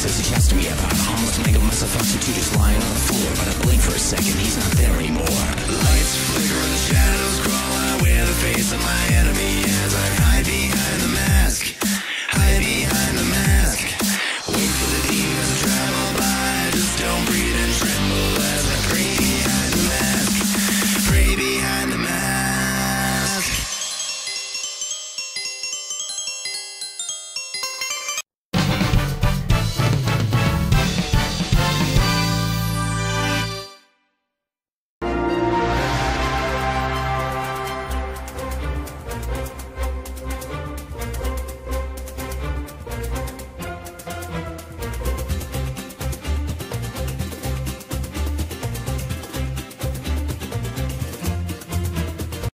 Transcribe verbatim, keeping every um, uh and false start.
says he has to be up. I'm harmless, make a mess of us, two just lying on the floor. But I blink for a second, he's not there anymore.